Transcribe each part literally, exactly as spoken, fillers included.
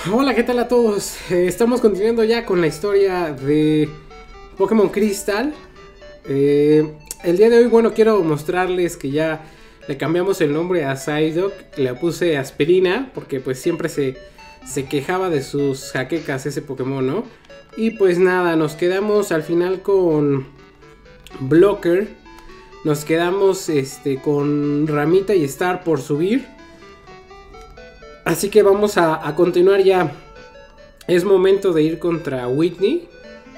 Hola, ¿qué tal a todos? Eh, estamos continuando ya con la historia de Pokémon Crystal. Eh, el día de hoy, bueno, quiero mostrarles que ya le cambiamos el nombre a Psyduck. Le puse Aspirina porque pues siempre se, se quejaba de sus jaquecas ese Pokémon, ¿no? Y pues nada, nos quedamos al final con Blocker. Nos quedamos este, con Ramita y Star por subir. Así que vamos a, a continuar ya. Es momento de ir contra Whitney.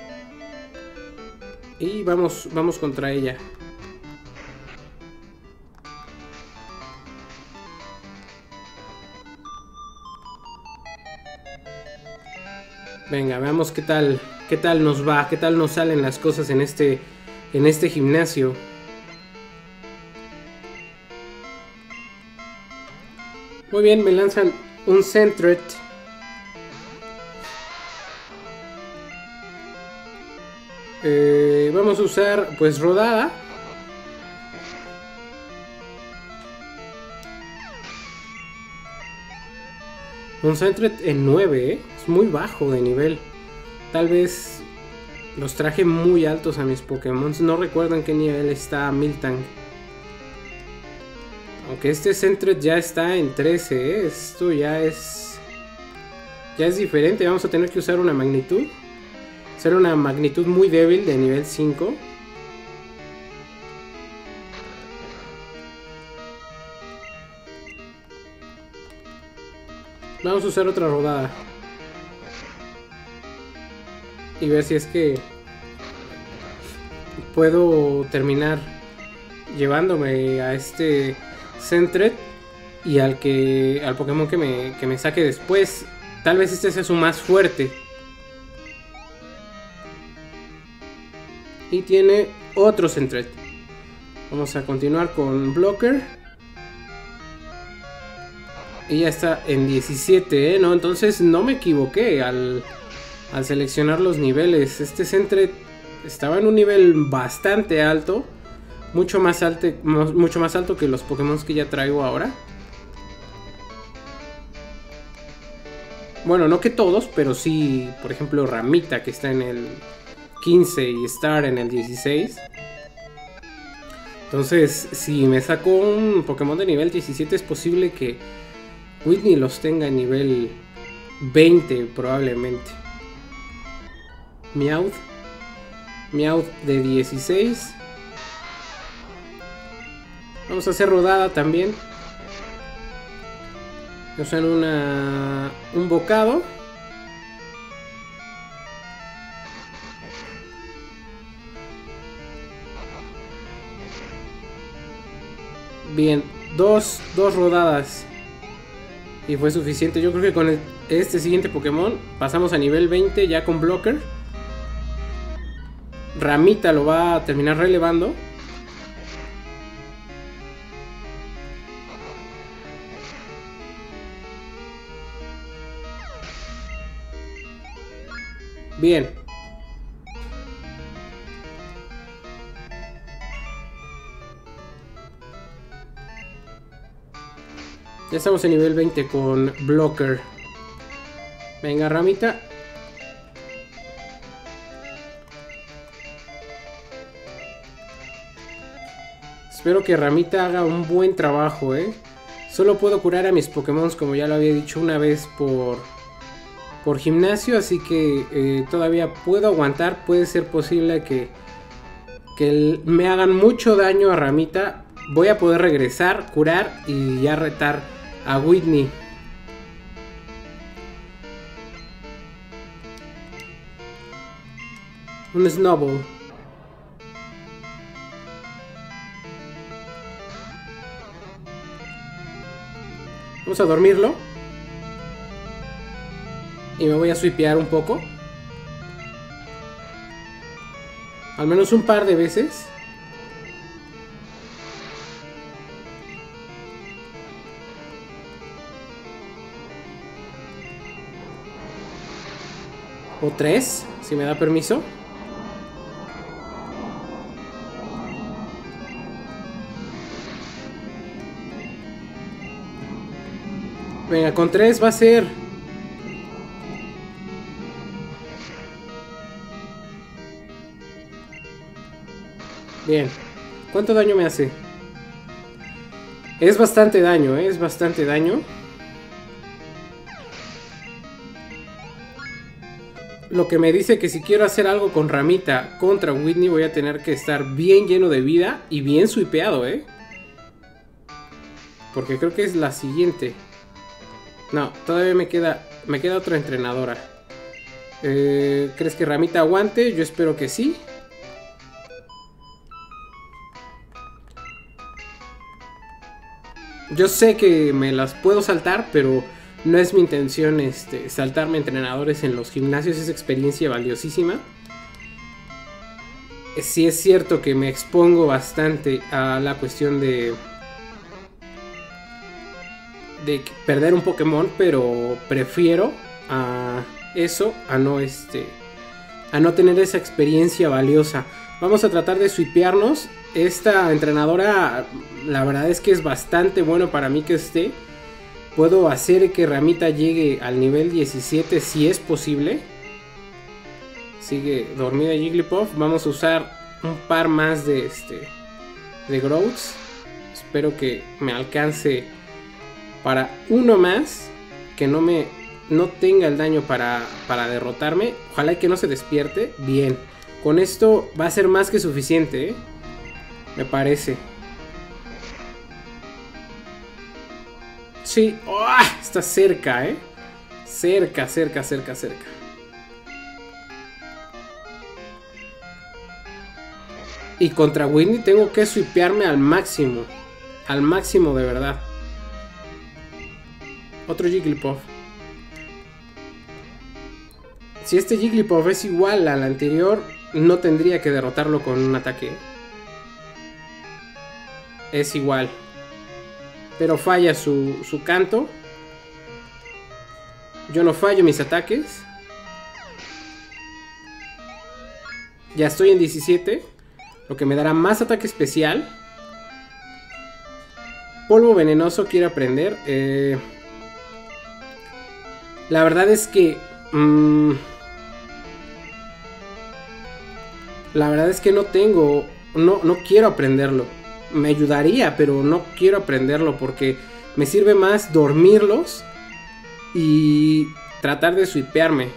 Y vamos, vamos contra ella. Venga, veamos qué tal, qué tal nos va, qué tal nos salen las cosas en este, en este gimnasio. Muy bien, me lanzan un Sentret. Eh, vamos a usar pues rodada. Un Sentret en nueve, ¿eh? Es muy bajo de nivel. Tal vez los traje muy altos a mis Pokémon. No recuerdo en qué nivel está Miltank. Aunque este Sentret ya está en trece, ¿eh? Esto ya es... Ya es diferente. Vamos a tener que usar una magnitud. Ser una magnitud muy débil de nivel cinco. Vamos a usar otra rodada. Y ver si es que puedo terminar llevándome a este Sentret. Y al que al Pokémon que me, que me saque después. Tal vez este sea su más fuerte. Y tiene otro Sentret. Vamos a continuar con Blocker. Y ya está en diecisiete, ¿eh? ¿No? Entonces no me equivoqué al, al seleccionar los niveles. Este Sentret estaba en un nivel bastante alto. Mucho más alto, mucho más alto que los Pokémon que ya traigo ahora. Bueno, no que todos, pero sí, por ejemplo, Ramita, que está en el quince, y Star en el dieciséis. Entonces, si me saco un Pokémon de nivel diecisiete, es posible que Whitney los tenga en nivel veinte probablemente. Meowth. Meowth de dieciséis. Vamos a hacer rodada también. Usan una, un bocado. Bien, dos, dos rodadas. Y fue suficiente. Yo creo que con el, este siguiente Pokémon pasamos a nivel veinte ya con Blocker. Ramita lo va a terminar relevando. Bien. Ya estamos en nivel veinte con Blocker. Venga, Ramita. Espero que Ramita haga un buen trabajo, ¿eh? Solo puedo curar a mis Pokémon, como ya lo había dicho, una vez por, por gimnasio. Así que eh, todavía puedo aguantar. Puede ser posible que, que me hagan mucho daño a Ramita. Voy a poder regresar, curar y ya retar a Whitney. Un Snowball. Vamos a dormirlo. Y me voy a swipear un poco. Al menos un par de veces. O tres, si me da permiso. Venga, con tres va a ser Bien. ¿Cuánto daño me hace? Es bastante daño, ¿eh? Es bastante daño. Lo que me dice que si quiero hacer algo con Ramita contra Whitney voy a tener que estar bien lleno de vida y bien swipeado, ¿eh? Porque creo que es la siguiente. No, todavía me queda, me queda otra entrenadora. Eh, ¿Crees que Ramita aguante? Yo espero que sí. Yo sé que me las puedo saltar, pero no es mi intención este, saltarme entrenadores en los gimnasios. Es experiencia valiosísima. Sí es cierto que me expongo bastante a la cuestión de... de perder un Pokémon, pero prefiero a eso a no este a no tener esa experiencia valiosa. Vamos a tratar de swipearnos. Esta entrenadora, la verdad es que es bastante bueno para mí que esté. Puedo hacer que Ramita llegue al nivel diecisiete si es posible. Sigue dormida Jigglypuff. Vamos a usar un par más de este de Growths. Espero que me alcance para uno más, que no me no tenga el daño para, para derrotarme. Ojalá y que no se despierte. Bien, con esto va a ser más que suficiente, ¿eh? Me parece. Sí, ¡oh! Está cerca, ¿eh? Cerca, cerca, cerca, cerca. Y contra Whitney tengo que swipearme al máximo. Al máximo de verdad. Otro Jigglypuff. Si este Jigglypuff es igual al anterior, no tendría que derrotarlo con un ataque. Es igual. Pero falla su, su canto. Yo no fallo mis ataques. Ya estoy en diecisiete. Lo que me dará más ataque especial. Polvo venenoso quiero aprender. Eh... La verdad es que... Mmm, la verdad es que no tengo... No, no quiero aprenderlo. Me ayudaría, pero no quiero aprenderlo porque me sirve más dormirlos y tratar de swipearme.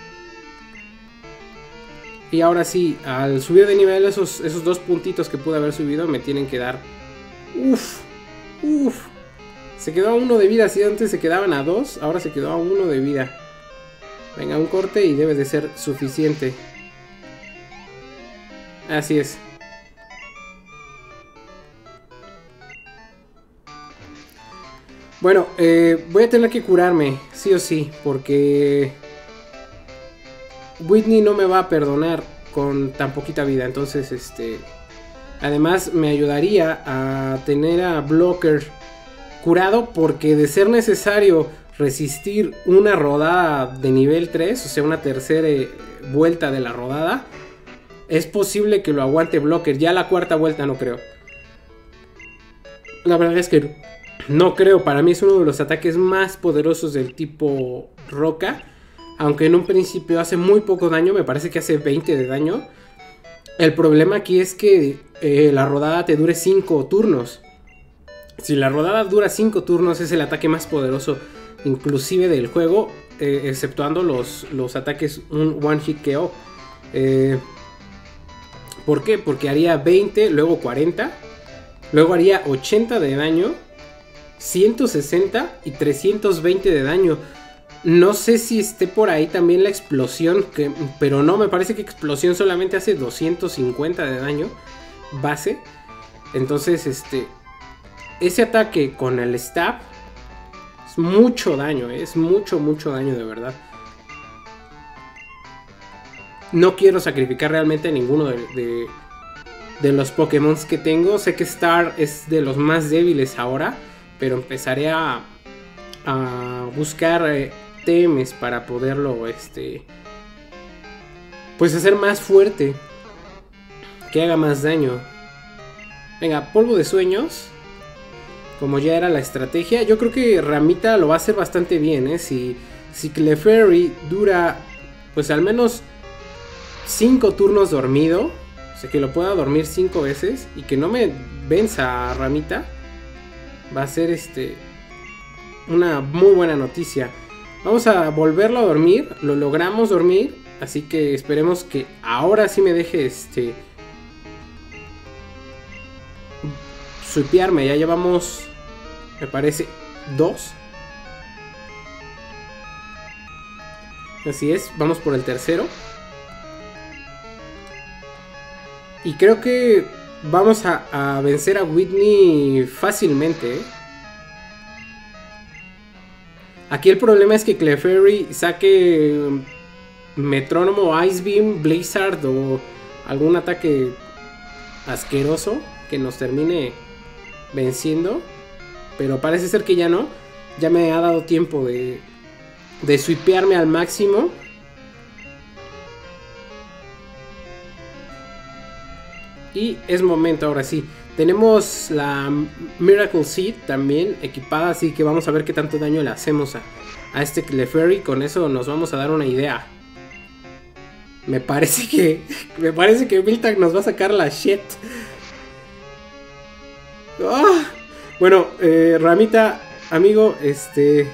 Y ahora sí, al subir de nivel esos, esos dos puntitos que pude haber subido me tienen que dar... Uff, uff. Se quedó a uno de vida, si antes se quedaban a dos, ahora se quedó a uno de vida. Venga, un corte y debe de ser suficiente. Así es. Bueno, eh, voy a tener que curarme, sí o sí, porque Whitney no me va a perdonar con tan poquita vida. Entonces, este, además me ayudaría a tener a Blocker curado, porque de ser necesario resistir una rodada de nivel tres, o sea, una tercera vuelta de la rodada, es posible que lo aguante Blocker. Ya la cuarta vuelta no creo. La verdad es que no creo. Para mí es uno de los ataques más poderosos del tipo roca. Aunque en un principio hace muy poco daño. Me parece que hace veinte de daño. El problema aquí es que eh, la rodada te dure cinco turnos. Si la rodada dura cinco turnos, es el ataque más poderoso inclusive del juego, eh, exceptuando los, los ataques un one hit K O. Eh, ¿Por qué? Porque haría veinte, luego cuarenta, luego haría ochenta de daño, ciento sesenta y trescientos veinte de daño. No sé si esté por ahí también la explosión, que, pero no, me parece que explosión solamente hace doscientos cincuenta de daño base. Entonces, este, ese ataque con el stab es mucho daño, ¿eh? Es mucho, mucho daño de verdad. No quiero sacrificar realmente a ninguno de, de, de los Pokémon que tengo. Sé que Star es de los más débiles ahora, pero empezaré a, a buscar eh, T Ms para poderlo, este, pues hacer más fuerte, que haga más daño. Venga, polvo de sueños, como ya era la estrategia. Yo creo que Ramita lo va a hacer bastante bien, ¿eh? Si, si Clefairy dura, pues al menos cinco turnos dormido, sea, que lo pueda dormir cinco veces y que no me venza Ramita. Va a ser este una muy buena noticia. Vamos a volverlo a dormir. Lo logramos dormir. Así que esperemos que ahora sí me deje este swipearme. Ya llevamos, me parece, dos. Así es, vamos por el tercero. Y creo que vamos a, a vencer a Whitney fácilmente, ¿eh? Aquí el problema es que Clefairy saque Metrónomo, Ice Beam, Blizzard o algún ataque asqueroso que nos termine venciendo. Pero parece ser que ya no. Ya me ha dado tiempo de, de swipearme al máximo. Y es momento ahora sí. Tenemos la Miracle Seed también equipada, así que vamos a ver qué tanto daño le hacemos a, a este Clefairy. Con eso nos vamos a dar una idea. Me parece que me parece que Miltank nos va a sacar la shit. Oh, bueno, eh, Ramita, amigo, este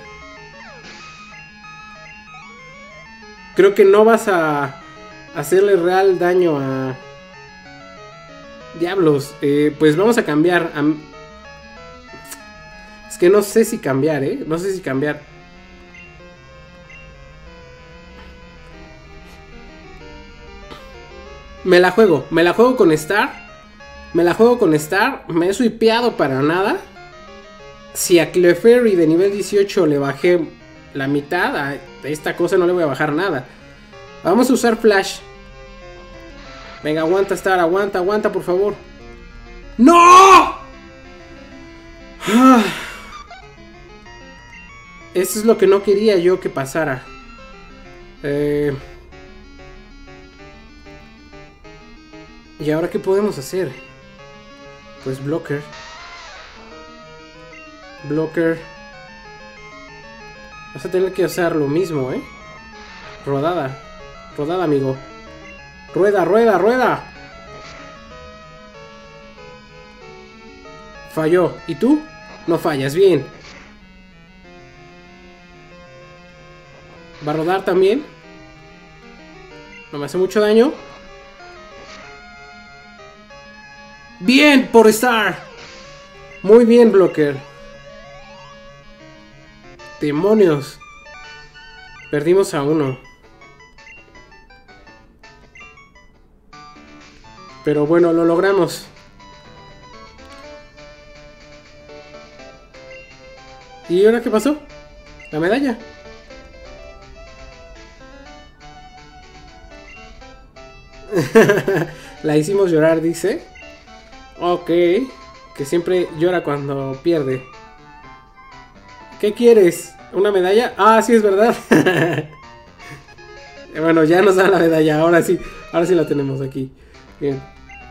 creo que no vas a hacerle real daño a... Diablos, eh, pues vamos a cambiar a... Es que no sé si cambiar, eh No sé si cambiar. Me la juego, me la juego con Star. Me la juego con Star. Me he swipeado para nada. Si a Clefairy de nivel dieciocho le bajé la mitad, a esta cosa no le voy a bajar nada. Vamos a usar Flash. Venga, aguanta, Star, aguanta, aguanta, por favor. ¡No! Ah. Eso es lo que no quería yo que pasara. Eh... ¿Y ahora qué podemos hacer? Pues Blocker. Blocker. Vas a tener que usar lo mismo, ¿eh? Rodada. Rodada, amigo. Rueda, rueda, rueda. Falló. ¿Y tú? No fallas, bien. ¿Va a rodar también? No me hace mucho daño. Bien, por Star. Muy bien, Blocker. Demonios. Perdimos a uno. Pero bueno, lo logramos. ¿Y ahora qué pasó? La medalla. La hicimos llorar, dice. Ok. Que siempre llora cuando pierde. ¿Qué quieres? ¿Una medalla? Ah, sí, es verdad. Bueno, ya nos dan la medalla. Ahora sí. Ahora sí la tenemos aquí. Bien.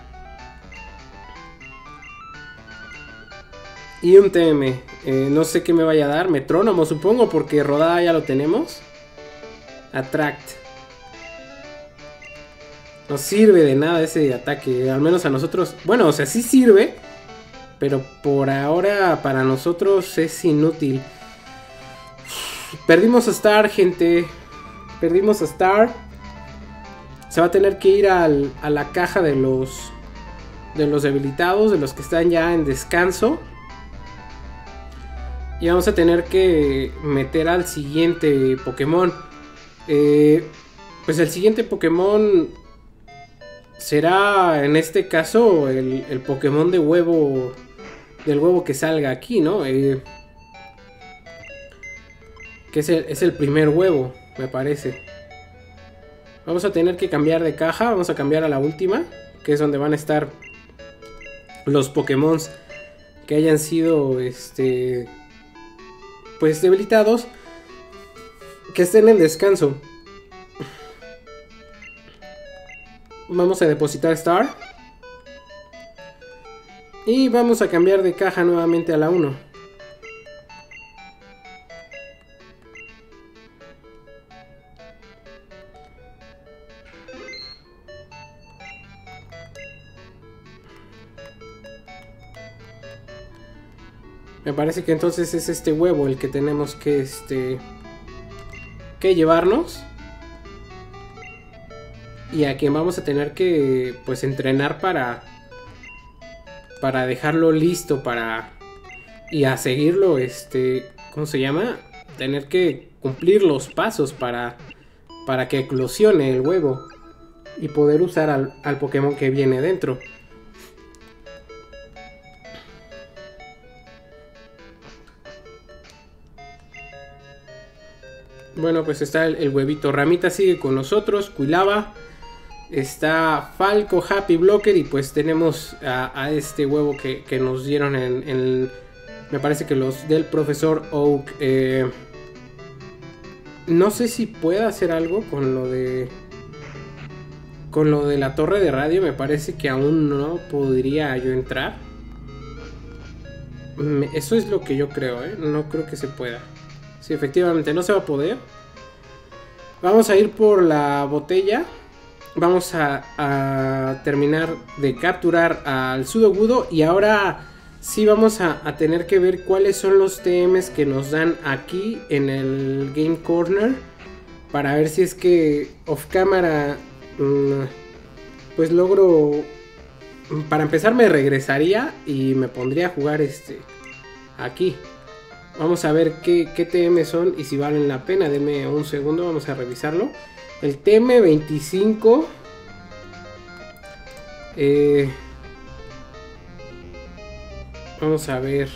Y un T M. Eh, no sé qué me vaya a dar. Metrónomo, supongo, porque rodada ya lo tenemos. Attract. No sirve de nada ese ataque. Al menos a nosotros. Bueno, o sea, sí sirve. Pero por ahora para nosotros es inútil. Perdimos a Star, gente. Perdimos a Star. Se va a tener que ir al, a la caja de los de los debilitados, de los que están ya en descanso. Y vamos a tener que meter al siguiente Pokémon. Eh, pues el siguiente Pokémon será en este caso el, el Pokémon de huevo. Del huevo que salga aquí, ¿no? Eh, que es el, es el primer huevo, me parece. Vamos a tener que cambiar de caja. Vamos a cambiar a la última, que es donde van a estar los Pokémon que hayan sido este pues debilitados, que estén en descanso. Vamos a depositar Star. Y vamos a cambiar de caja nuevamente a la uno. Me parece que entonces es este huevo el que tenemos que, este, que llevarnos. Y a quien vamos a tener que, pues, entrenar para, para dejarlo listo para... Y a seguirlo, este, ¿cómo se llama? Tener que cumplir los pasos para, para que eclosione el huevo. Y poder usar al, al Pokémon que viene dentro. Bueno, pues está el, el huevito. Ramita sigue con nosotros. Quilava. Está Falco, Happy Blocker. Y pues tenemos a, a este huevo que, que nos dieron en, en el, me parece que los del profesor Oak. Eh, no sé si pueda hacer algo con lo de... Con lo de la torre de radio. Me parece que aún no podría yo entrar. Eso es lo que yo creo, ¿eh? No creo que se pueda. Sí, efectivamente no se va a poder. Vamos a ir por la botella. Vamos a, a terminar de capturar al Sudowoodo. Y ahora sí vamos a, a tener que ver cuáles son los T Ms que nos dan aquí en el Game Corner. Para ver si es que off cámara mmm, pues logro... Para empezar me regresaría y me pondría a jugar este aquí. Vamos a ver qué, qué T M son y si valen la pena. Denme un segundo, vamos a revisarlo. El T M veinticinco. Eh, vamos a ver.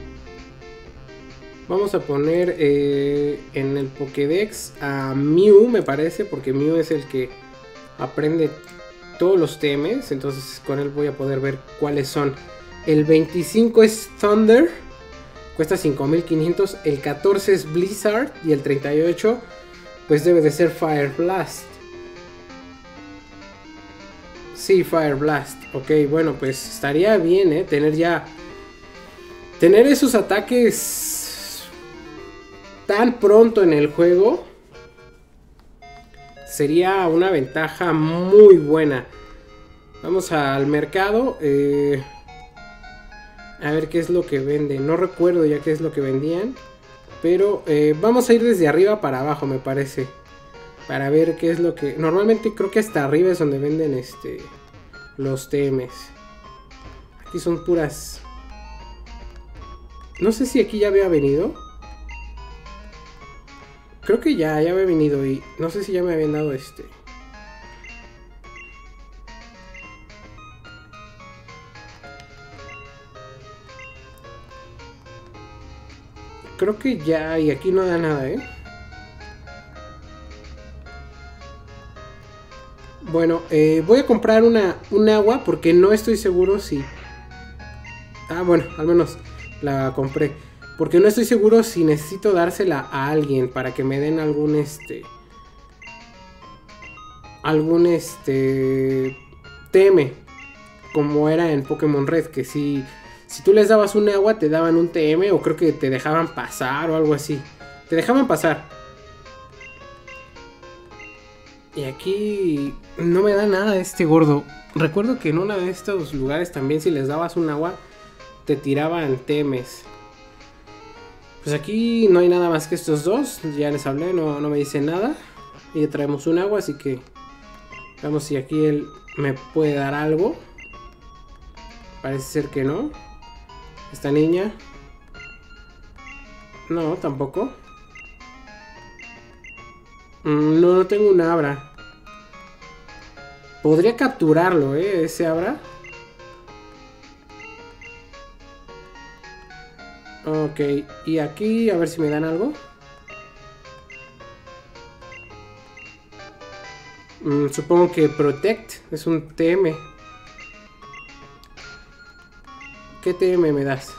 Vamos a poner eh, en el Pokédex a Mew, me parece, porque Mew es el que aprende todos los T Ms. Entonces con él voy a poder ver cuáles son. El veinticinco es Thunder. Cuesta cinco mil quinientos. El catorce es Blizzard. Y el treinta y ocho pues debe de ser Fire Blast. Sí, Fire Blast. Ok, bueno, pues estaría bien, ¿eh? Tener ya... Tener esos ataques tan pronto en el juego sería una ventaja muy buena. Vamos al mercado. Eh, a ver qué es lo que venden. No recuerdo ya qué es lo que vendían. Pero eh, vamos a ir desde arriba para abajo, me parece. Para ver qué es lo que... Normalmente creo que hasta arriba es donde venden este los T Ms. Aquí son puras... No sé si aquí ya había venido. Creo que ya, ya había venido y no sé si ya me habían dado este. Creo que ya, y aquí no da nada, ¿eh? Bueno, eh, voy a comprar una, un agua porque no estoy seguro si... Ah, bueno, al menos la compré. Porque no estoy seguro si necesito dársela a alguien para que me den algún este... Algún este... T M. Como era en Pokémon Red, que si... Si tú les dabas un agua te daban un T M o creo que te dejaban pasar o algo así. Te dejaban pasar. Y aquí no me da nada este gordo. Recuerdo que en uno de estos lugares también si les dabas un agua te tiraban T Ms. Pues aquí no hay nada más que estos dos. Ya les hablé, no, no me dice nada. Y ya traemos un agua, así que veamos si aquí él me puede dar algo. Parece ser que no. Esta niña. No, tampoco. Mm, no, no tengo un Abra. Podría capturarlo, ¿eh? Ese Abra. Ok, y aquí a ver si me dan algo. Mm, supongo que Protect es un T M. ¿Qué T M me das?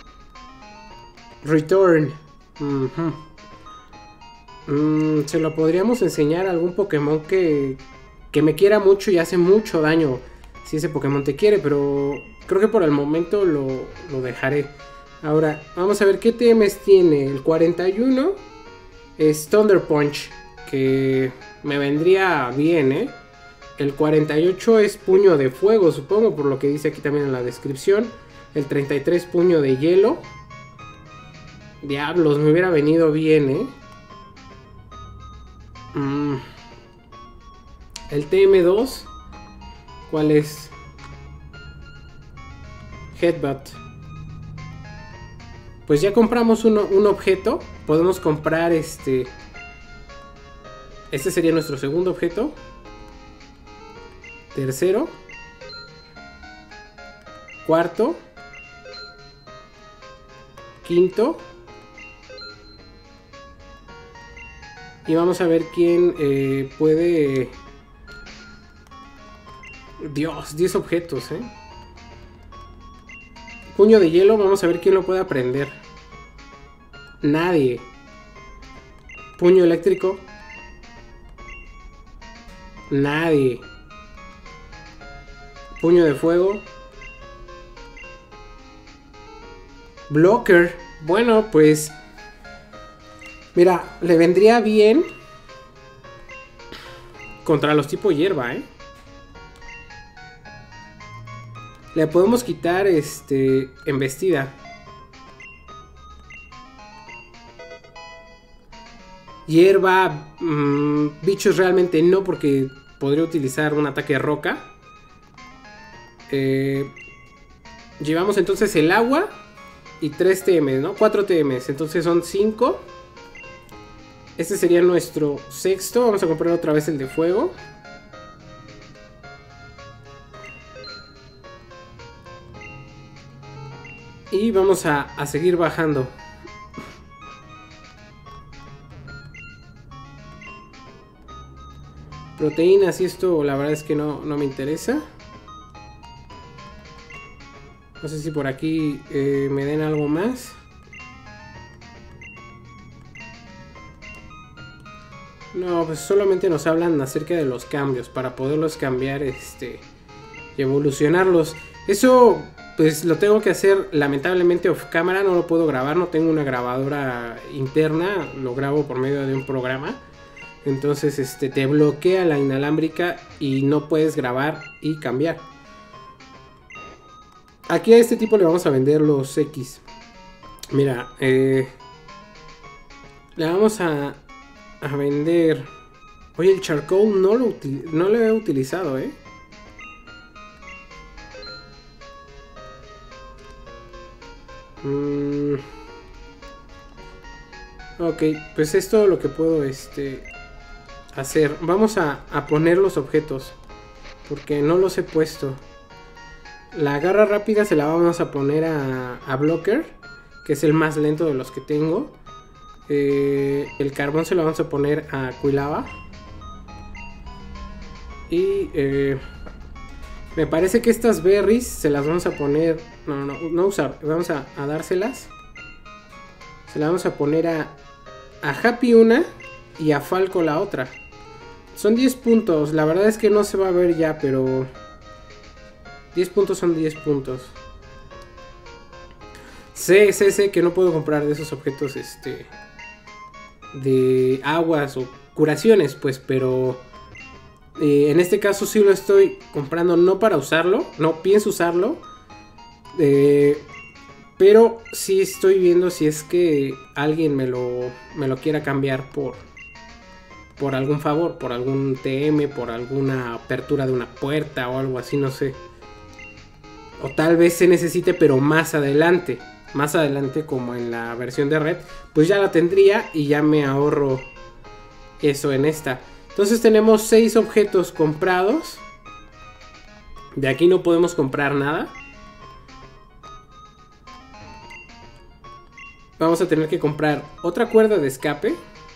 Return. Uh-huh. mm, Se lo podríamos enseñar a algún Pokémon que, que me quiera mucho y hace mucho daño. Si ese Pokémon te quiere, pero creo que por el momento lo, lo dejaré. Ahora, vamos a ver qué T Ms tiene. El cuarenta y uno es Thunder Punch, que me vendría bien, ¿eh? El cuarenta y ocho es Puño de Fuego, supongo, por lo que dice aquí también en la descripción. El treinta y tres Puño de Hielo. Diablos, me hubiera venido bien, ¿eh? Mm. El T M dos. ¿Cuál es? Headbutt. Pues ya compramos uno, un objeto. Podemos comprar este... Este sería nuestro segundo objeto. Tercero. Cuarto. Quinto. Y vamos a ver quién eh, puede... Dios, diez objetos, ¿eh? Puño de hielo, vamos a ver quién lo puede aprender. Nadie. Puño eléctrico. Nadie. Puño de fuego. Blocker. Bueno, pues... Mira, le vendría bien contra los tipo hierba, ¿eh? Le podemos quitar este embestida. Hierba, mmm, bichos realmente no, porque podría utilizar un ataque de roca. Eh, llevamos entonces el agua y tres T Ms, ¿no? cuatro T Ms, entonces son cinco. Este sería nuestro sexto. Vamos a comprar otra vez el de fuego. Y vamos a, a seguir bajando. Proteínas y esto la verdad es que no, no me interesa. No sé si por aquí eh, me den algo más. No, pues solamente nos hablan acerca de los cambios para poderlos cambiar este, y evolucionarlos. Eso pues lo tengo que hacer lamentablemente off cámara, no lo puedo grabar, no tengo una grabadora interna, lo grabo por medio de un programa. Entonces este, te bloquea la inalámbrica y no puedes grabar y cambiar. Aquí a este tipo le vamos a vender los X. Mira, eh, le vamos a... A vender. Oye, el charcoal no lo, no lo he utilizado, ¿eh? Mm. Ok, pues es todo lo que puedo este, hacer. Vamos a, a poner los objetos, porque no los he puesto. La garra rápida se la vamos a poner a, a Blocker, que es el más lento de los que tengo. Eh, el carbón se lo vamos a poner a Quilava. Y eh, me parece que estas berries se las vamos a poner. No, no, no usar. Vamos a, a dárselas. Se las vamos a poner a, a Happy una y a Falco la otra. Son diez puntos. La verdad es que no se va a ver ya, pero diez puntos son diez puntos. Sé, sé, sé que no puedo comprar de esos objetos este de aguas o curaciones, pues, pero eh, en este caso sí lo estoy comprando, no para usarlo, no pienso usarlo, eh, pero sí estoy viendo si es que alguien me lo, me lo quiera cambiar por, por algún favor, por algún T M, por alguna apertura de una puerta o algo así, no sé. O tal vez se necesite, pero más adelante. Más adelante, como en la versión de red, pues ya la tendría y ya me ahorro eso en esta. Entonces tenemos seis objetos comprados. De aquí no podemos comprar nada. Vamos a tener que comprar otra cuerda de escape.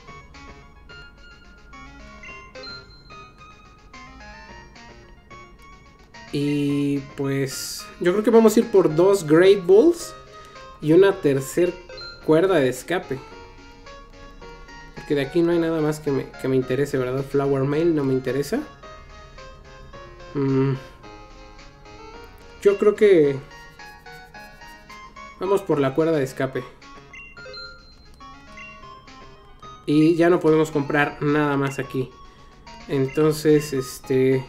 Y pues yo creo que vamos a ir por dos Great Balls y una tercer cuerda de escape. Porque de aquí no hay nada más que me, que me interese, ¿verdad? Flower Mail no me interesa. Mm. Yo creo que vamos por la cuerda de escape. Y ya no podemos comprar nada más aquí. Entonces, este...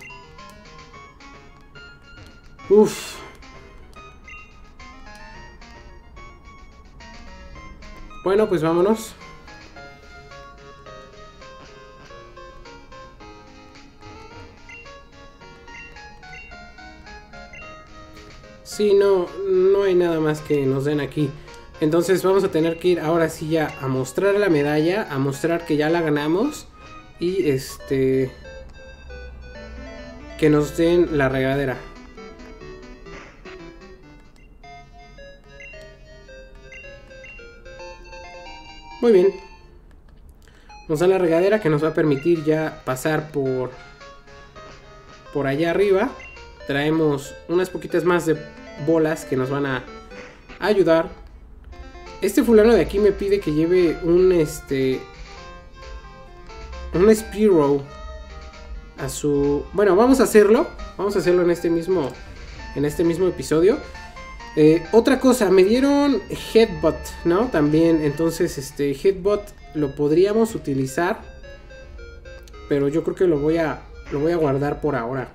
Uff. Bueno, pues vámonos. Sí, no, no hay nada más que nos den aquí. Entonces vamos a tener que ir ahora sí ya a mostrar la medalla, a mostrar que ya la ganamos y este que nos den la regadera. Muy bien. Nos da la regadera que nos va a permitir ya pasar por por allá arriba. Traemos unas poquitas más de bolas que nos van a ayudar. Este fulano de aquí me pide que lleve un este un Spearow a su... Bueno, vamos a hacerlo. Vamos a hacerlo en este mismo en este mismo episodio. Eh, otra cosa, me dieron Headbutt, ¿no? También, entonces este Headbutt lo podríamos utilizar, pero yo creo que lo voy a lo voy a guardar por ahora.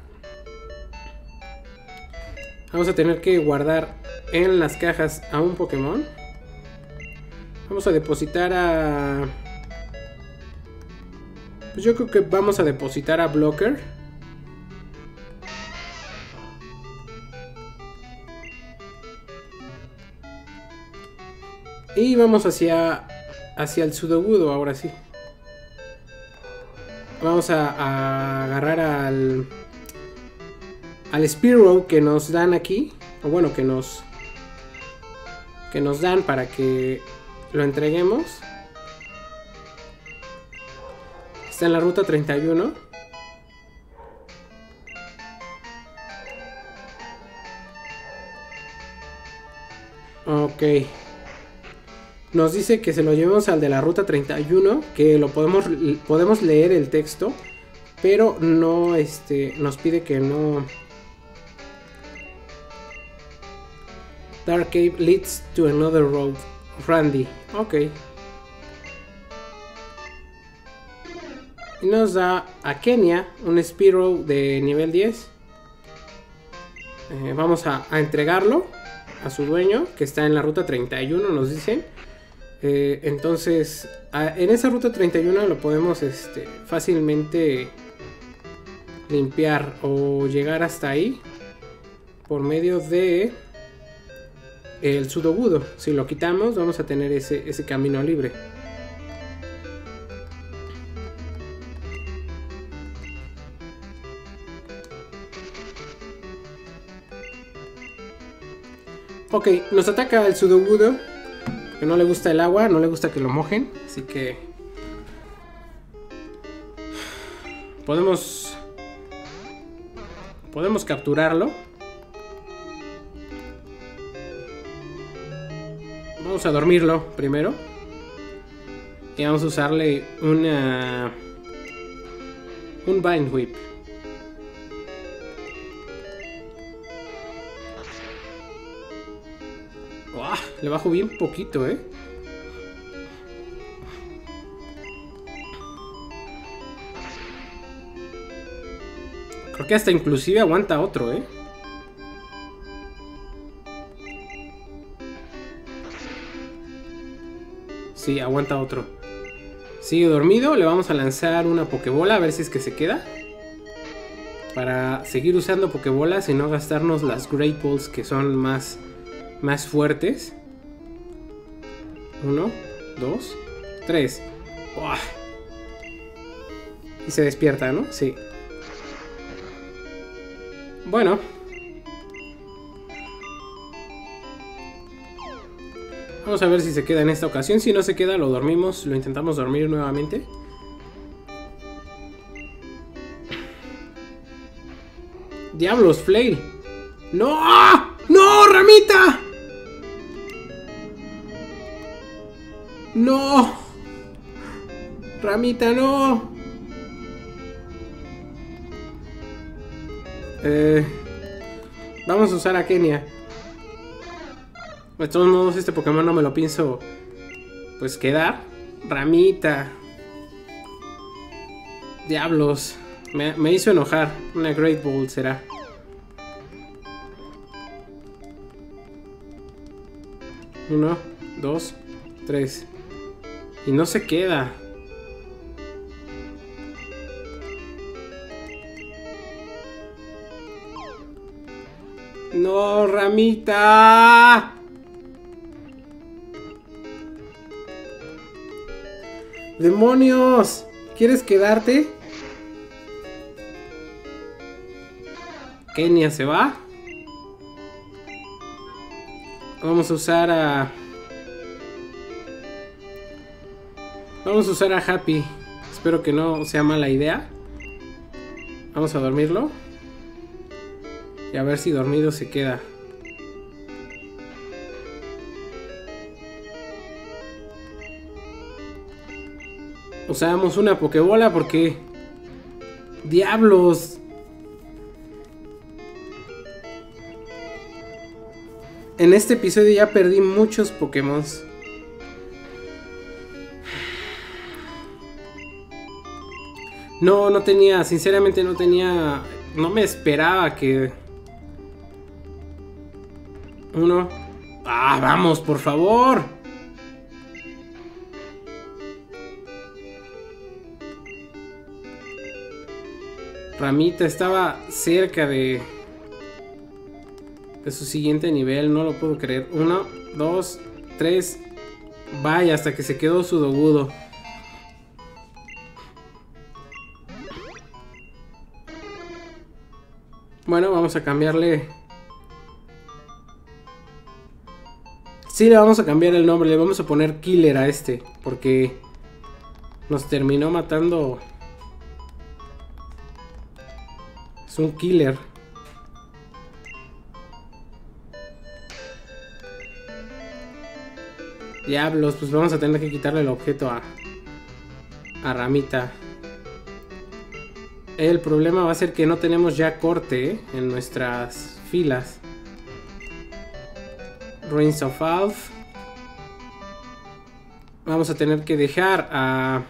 Vamos a tener que guardar en las cajas a un Pokémon. Vamos a depositar a... Pues yo creo que vamos a depositar a Blocker. Y vamos hacia, hacia el Sudowoodo ahora sí. Vamos a, a agarrar al... al Spearow que nos dan aquí, o bueno, que nos que nos dan para que lo entreguemos. Está en la ruta treinta y uno. Ok. Nos dice que se lo llevemos al de la ruta treinta y uno, que lo podemos podemos leer el texto, pero no este nos pide que no. Dark Cave leads to another road. Randy. Ok. Y nos da a Kenia un Spearow de nivel diez. Eh, vamos a, a entregarlo a su dueño, que está en la ruta treinta y uno, nos dicen. Eh, entonces, a, en esa ruta treinta y uno lo podemos este, fácilmente limpiar o llegar hasta ahí por medio de el Sudowoodo. Si lo quitamos, vamos a tener ese, ese camino libre. Ok, nos ataca el Sudowoodo, que no le gusta el agua, no le gusta que lo mojen, así que podemos podemos capturarlo. Vamos a dormirlo primero y vamos a usarle una un Bind Whip. ¡Uah! Le bajo bien poquito, ¿eh? Creo que hasta inclusive aguanta otro, ¿eh? Sí, aguanta otro. Sigue dormido, le vamos a lanzar una Pokébola a ver si es que se queda. Para seguir usando Pokébolas y no gastarnos las Great Balls que son más... más fuertes. Uno, dos, tres. ¡Uah! Y se despierta, ¿no? Sí. Bueno. Vamos a ver si se queda en esta ocasión. Si no se queda, lo dormimos. Lo intentamos dormir nuevamente. ¡Diablos, Flail! ¡No! ¡No, Ramita! ¡No! Ramita, no. Eh, vamos a usar a Kenia. De todos modos, este Pokémon no me lo pienso pues quedar. Ramita. Diablos. Me, me hizo enojar. Una Great Ball será. Uno, dos, tres. Y no se queda. No, Ramita. ¡Demonios! ¿Quieres quedarte? Kenia se va. Vamos a usar a... Vamos a usar a Happy. Espero que no sea mala idea. Vamos a dormirlo. Y a ver si dormido se queda. Usamos una Pokébola porque... ¡Diablos! En este episodio ya perdí muchos Pokémon. No, no tenía, sinceramente no tenía... No me esperaba que... Uno... ¡Ah, vamos, por favor! Ramita estaba cerca de... De su siguiente nivel, no lo puedo creer. Uno, dos, tres... Vaya, hasta que se quedó su Dogudo. Bueno, vamos a cambiarle... Sí, le vamos a cambiar el nombre. Le vamos a poner Killer a este. Porque... Nos terminó matando... Es un Killer. Diablos, pues vamos a tener que quitarle el objeto a... A Ramita. El problema va a ser que no tenemos ya corte, ¿eh? En nuestras filas. Reigns of Alf. Vamos a tener que dejar a...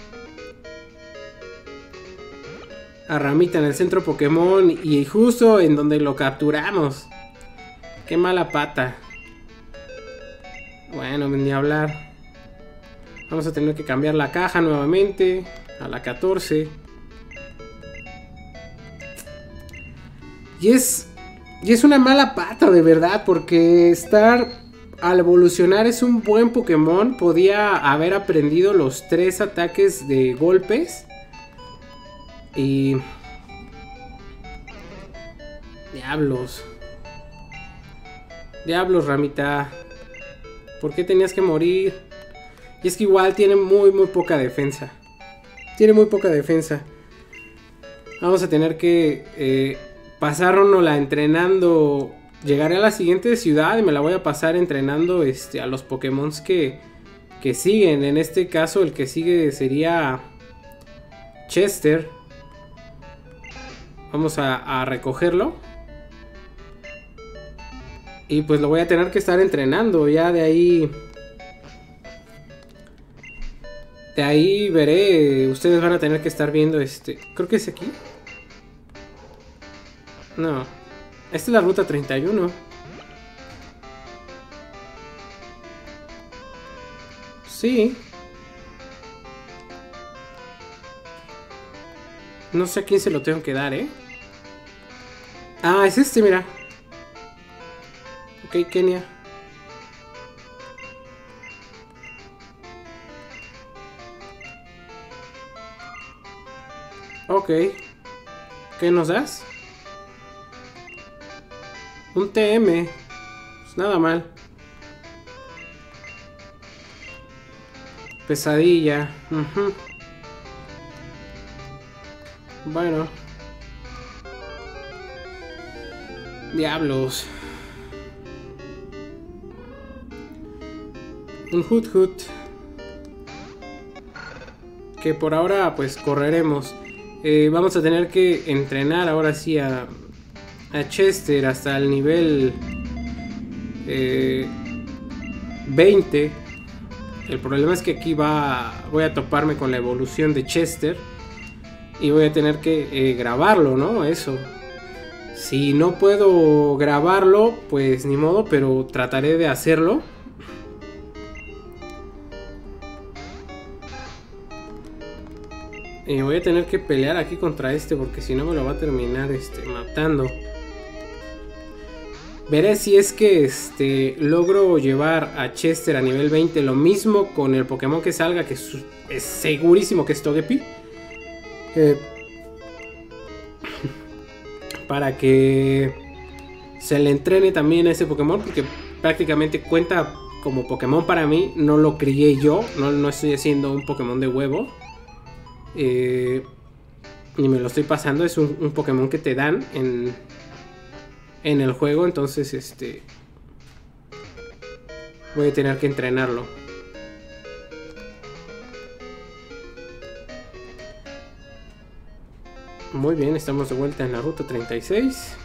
A Ramita en el centro Pokémon. Y justo en donde lo capturamos. Qué mala pata. Bueno, ni hablar. Vamos a tener que cambiar la caja nuevamente. A la catorce. Y es... Y es una mala pata, de verdad, porque Star, al evolucionar, es un buen Pokémon. Podía haber aprendido los tres ataques de golpes. Y... Diablos. Diablos, Ramita. ¿Por qué tenías que morir? Y es que igual tiene muy, muy poca defensa. Tiene muy poca defensa. Vamos a tener que... Eh, pasárnosla entrenando. Llegaré a la siguiente ciudad y me la voy a pasar entrenando este, a los Pokémon que, que siguen. En este caso el que sigue sería Chester. Vamos a, a recogerlo. Y pues lo voy a tener que estar entrenando. Ya de ahí... De ahí veré. Ustedes van a tener que estar viendo este... Creo que es aquí. No, esta es la ruta treinta y uno. Sí. No sé a quién se lo tengo que dar, ¿eh? Ah, es este, mira. Ok, Kenia. Ok. ¿Qué nos das? Un T M. Pues nada mal. Pesadilla. Uh-huh. Bueno. Diablos. Un Hoot Hoot. Que por ahora pues correremos. Eh, vamos a tener que entrenar ahora sí a... a Chester hasta el nivel eh, veinte. El problema es que aquí va voy a toparme con la evolución de Chester y voy a tener que eh, grabarlo, ¿no? Eso. Si no puedo grabarlo, pues ni modo, pero trataré de hacerlo. Y voy a tener que pelear aquí contra este porque si no me lo va a terminar este, matando. Veré si es que este, logro llevar a Chester a nivel veinte. Lo mismo con el Pokémon que salga, que es, es segurísimo que es Togepi. Eh, para que se le entrene también a ese Pokémon, porque prácticamente cuenta como Pokémon para mí. No lo crié yo, no, no estoy haciendo un Pokémon de huevo. Eh, ni me lo estoy pasando, es un, un Pokémon que te dan en... en el juego, entonces este voy a tener que entrenarlo. Muy bien, estamos de vuelta en la ruta treinta y seis.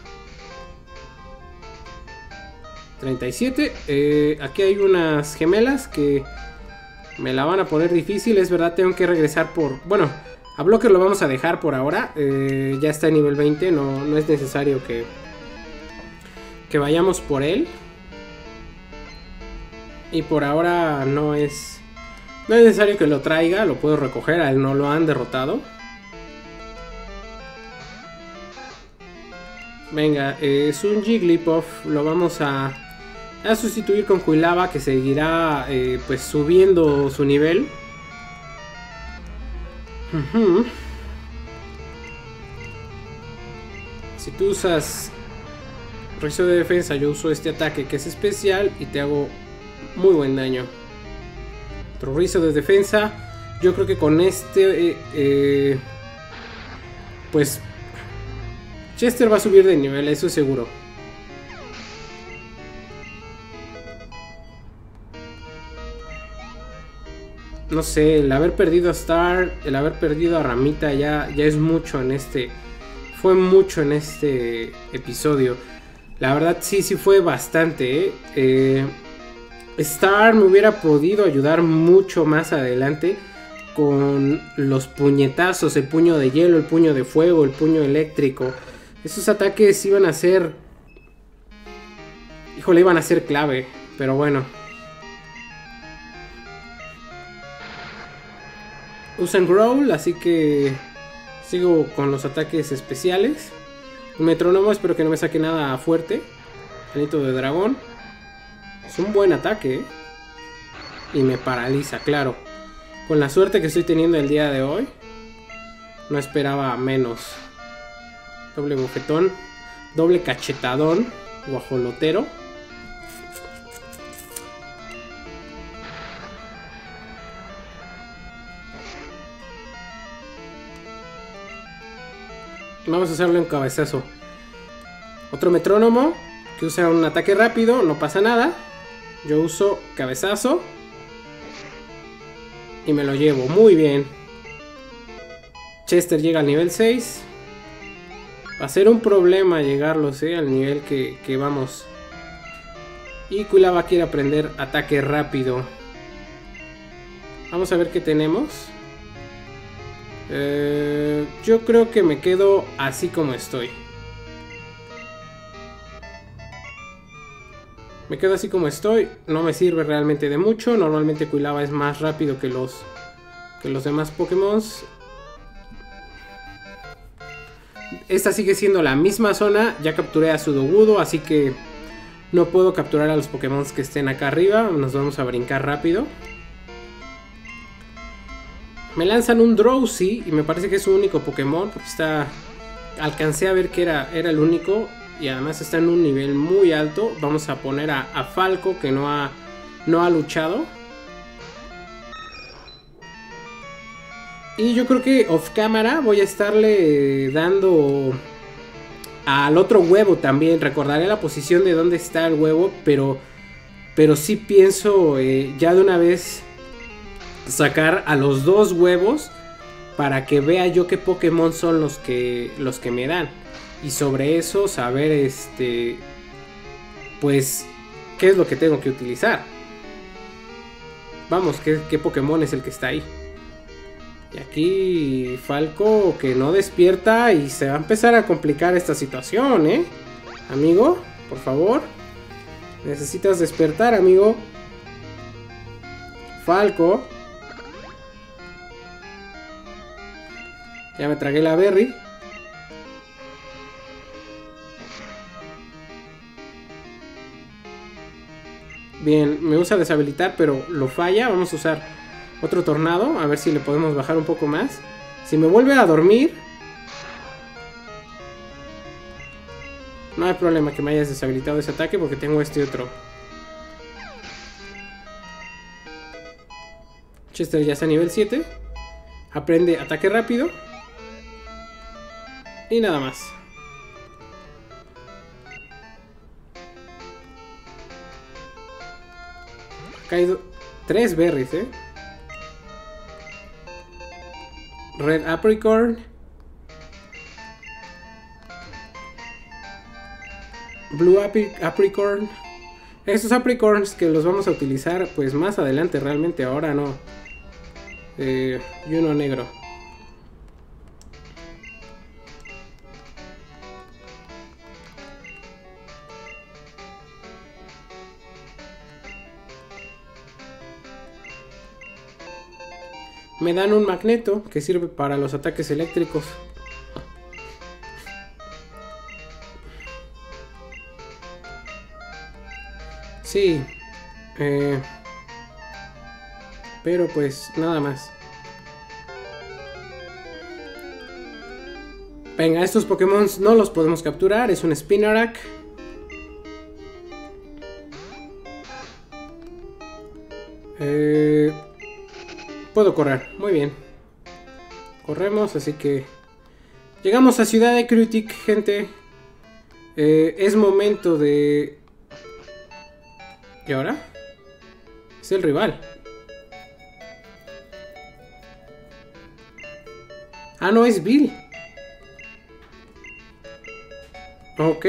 treinta y siete. Eh, aquí hay unas gemelas que me la van a poner difícil. Es verdad, tengo que regresar por... Bueno, a Blocker lo vamos a dejar por ahora. Eh, ya está en nivel veinte, no, no es necesario que... que vayamos por él. Y por ahora no es no es necesario que lo traiga, lo puedo recoger, a él no lo han derrotado. Venga, eh, es un Jigglypuff, lo vamos a, a sustituir con Quilava, que seguirá eh, pues subiendo su nivel. Uh-huh. Si tú usas Rizo de defensa, yo uso este ataque que es especial y te hago muy buen daño. Otro rizo de defensa. Yo creo que con este eh, eh, pues Chester va a subir de nivel, eso es seguro. No sé, el haber perdido a Star, el haber perdido a Ramita ya, ya es mucho en este... Fue mucho en este episodio. La verdad sí, sí fue bastante, ¿eh? Eh, Star me hubiera podido ayudar mucho más adelante con los puñetazos, el puño de hielo, el puño de fuego, el puño eléctrico. Esos ataques iban a ser... Híjole, iban a ser clave, pero bueno. Usan Growl, así que sigo con los ataques especiales. Un metrónomo, espero que no me saque nada fuerte. Anito de dragón. Es un buen ataque, ¿eh? Y me paraliza, claro. Con la suerte que estoy teniendo el día de hoy, no esperaba menos. Doble bofetón. Doble cachetadón. Guajolotero. Vamos a hacerle un cabezazo. Otro metrónomo que usa un ataque rápido, no pasa nada. Yo uso cabezazo y me lo llevo, muy bien. Chester llega al nivel seis. Va a ser un problema llegarlos, ¿eh? Al nivel que, que vamos. Y Quilava quiere aprender ataque rápido. Vamos a ver qué tenemos. Eh, yo creo que me quedo así como estoy. Me quedo así como estoy. No me sirve realmente de mucho. Normalmente Quilava es más rápido que los, que los demás Pokémon. Esta sigue siendo la misma zona. Ya capturé a Sudowoodo, así que no puedo capturar a los Pokémon que estén acá arriba. Nos vamos a brincar rápido. Me lanzan un Drowsy y me parece que es su único Pokémon, porque está... Alcancé a ver que era, era el único y además está en un nivel muy alto. Vamos a poner a, a Falco, que no ha, no ha luchado. Y yo creo que off cámara voy a estarle dando al otro huevo también. Recordaré la posición de dónde está el huevo, pero, pero sí pienso eh, ya de una vez sacar a los dos huevos para que vea yo qué Pokémon son los que, los que me dan. Y sobre eso saber este pues qué es lo que tengo que utilizar. Vamos, qué, qué Pokémon es el que está ahí. Y aquí Falco que no despierta y se va a empezar a complicar esta situación, ¿eh? Amigo, por favor. Necesitas despertar, amigo. Falco. Ya me tragué la berry. Bien, me usa deshabilitar, pero lo falla. Vamos a usar otro tornado, a ver si le podemos bajar un poco más. Si me vuelve a dormir, no hay problema que me hayas deshabilitado ese ataque porque tengo este otro. Chester ya está a nivel siete. Aprende ataque rápido. Y nada más. Ha caído tres berries, eh. Red Apricorn. Blue Apri Apricorn. Estos Apricorns que los vamos a utilizar pues más adelante, realmente ahora no. Eh, y uno negro. Me dan un magneto que sirve para los ataques eléctricos. Sí. Eh, pero pues nada más. Venga, estos Pokémon no los podemos capturar. Es un Spinarak. Eh... Puedo correr, muy bien. Corremos, así que llegamos a Ciudad de Ecruteak, gente. eh, Es momento de... ¿Y ahora? Es el rival. Ah, no, es Bill. Ok.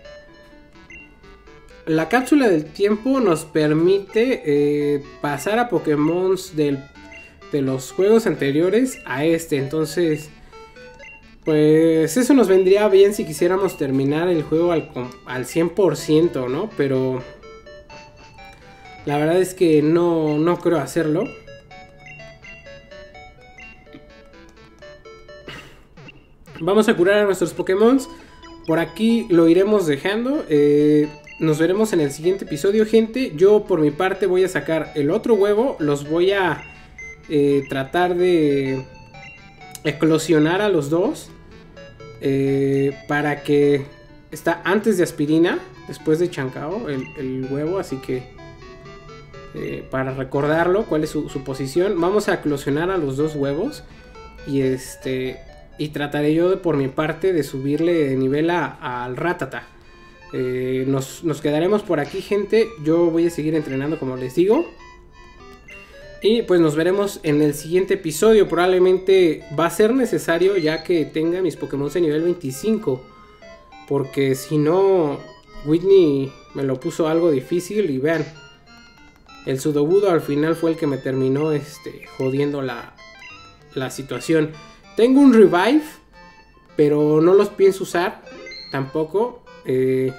La cápsula del tiempo nos permite eh, pasar a Pokémon del de los juegos anteriores a este, entonces pues eso nos vendría bien si quisiéramos terminar el juego al, al cien por ciento, ¿no? Pero la verdad es que no, no creo hacerlo. Vamos a curar a nuestros Pokémon. Por aquí lo iremos dejando. eh, Nos veremos en el siguiente episodio, gente. Yo por mi parte voy a sacar el otro huevo. Los voy a Eh, tratar de eclosionar a los dos eh, para que está antes de Aspirina, después de Chancao el, el huevo, así que eh, para recordarlo cuál es su, su posición, vamos a eclosionar a los dos huevos y este y trataré yo de, por mi parte, de subirle de nivel a, al Rattata. eh, nos, nos quedaremos por aquí, gente. Yo voy a seguir entrenando, como les digo. Y pues nos veremos en el siguiente episodio. Probablemente va a ser necesario ya que tenga mis Pokémon de nivel veinticinco. Porque si no, Whitney me lo puso algo difícil. Y vean, el Sudowoodo al final fue el que me terminó este, jodiendo la, la situación. Tengo un Revive, pero no los pienso usar tampoco. Eh...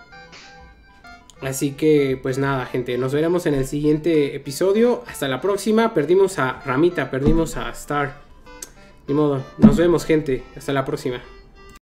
Así que pues nada, gente, nos veremos en el siguiente episodio. Hasta la próxima. Perdimos a Ramita, perdimos a Star. Ni modo, nos vemos, gente. Hasta la próxima.